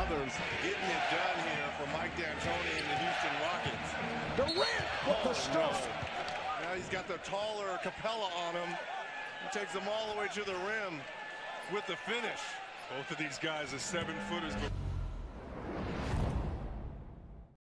others. Getting it done here for Mike D'Antoni and the Houston Rockets. Durant with the stuff. No. Now he's got the taller Capella on him. He takes them all the way to the rim with the finish. Both of these guys are 7-footers.